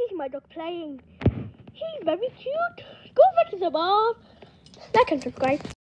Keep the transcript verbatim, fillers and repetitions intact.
is my dog playing. He's very cute. Go back to the bar. Like and subscribe.